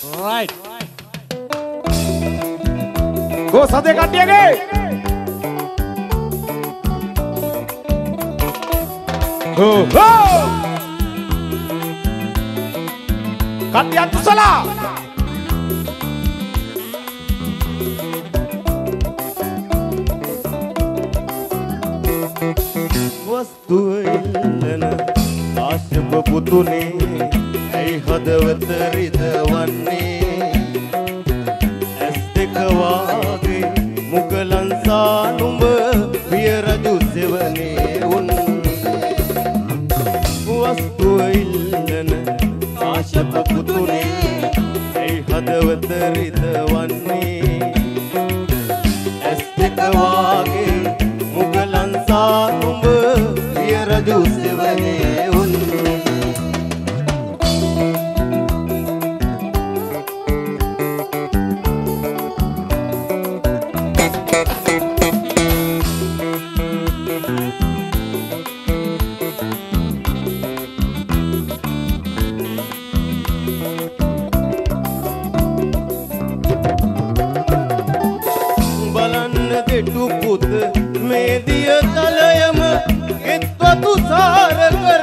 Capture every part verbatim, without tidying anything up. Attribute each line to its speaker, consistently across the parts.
Speaker 1: right go සදේ කට්ටියගේ ho ho කට්ටියක් කුසලා
Speaker 2: වස්තුව ඉල්ලන ආශිප පුතුනේ ඇයි හදවත රිදවන්නේ ඇස් දෙක වාගේ මුගලන් සානුඹ පිය රජු සෙවනේ උන් වස්තුව ඉල්ලන ආශිප පුතුනේ ඇයි හදවත රිදවන්නේ ඇස් දෙක වාගේ මුගලන් සානුඹ පිය රජු සෙවනේ උන් බලන්න දෙටු පුත මේ දිය තලයම එත්වතු සාර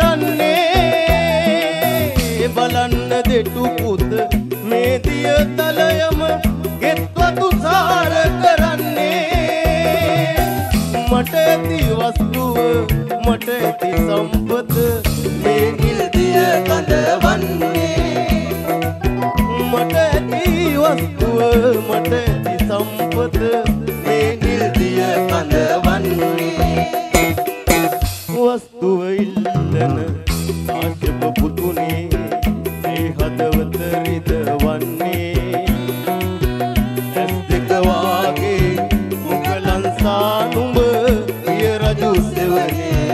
Speaker 2: කරන්නේ බලන්න දෙටු පුත මේ දිය තලයම එත්වතු සාර කරන්නේ මට ඇති වස්තුව මට ඇති සම්පත මේ නිල්දිය කඳවන්නේ මට ඇති වස්තුව මට ඇති සම්පත මේ නිල්දිය කඳවන්නේ වස්තුව ඉල්ලන ආශිප පුතුනේ ඒ හදවත රිදවන්නේ ඇස් දෙක වාගේ මුගලන් සානුඹ පිය රජු සෙවනේ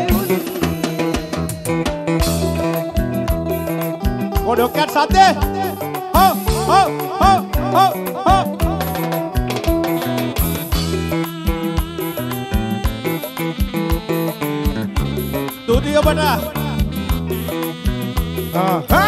Speaker 1: ගොඩක් සද්දේ ho ho ho ho ho Tuti apa dah? Ha.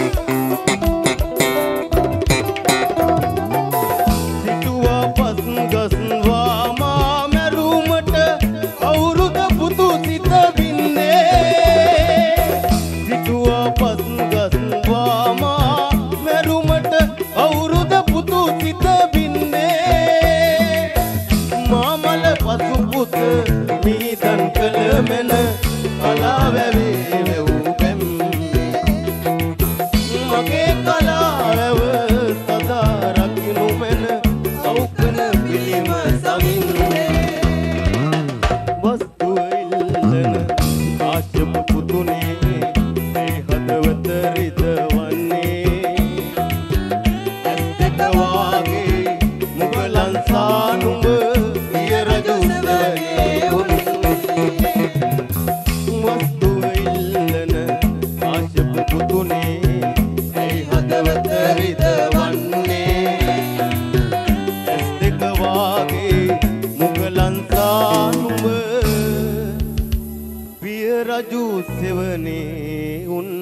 Speaker 2: සිටුවා පස් ගස්වා මා මැරුමට අවුරුද පුතු සිත බින්නේ සිටුවා පස් ගස්වා මා මැරුමට අවුරුද පුතු සිත බින්නේ මාමල පසු පුත මීදන් කළ මෙන කලාවැවේ වෙව් බැම් මගේ කලාවැව සදා රකිනු මෙන සෞකන පිළිම සමින්නේ වස්තුව ඉල්ලන ආශිප පුතුනේ ඒ හදවත රිදවන්නේ ඇස් දෙක වාගේ මුගලන් සානුඹ පිය රජු සෙවනේ උන් වස්තුව ඉල්ලන ආශිප පුතුනේ ඇයි හදවත රිදවන්නේ ඇස් දෙක වාගේ මුගලන් සානුඹ පිය රජු සෙවනේ උන්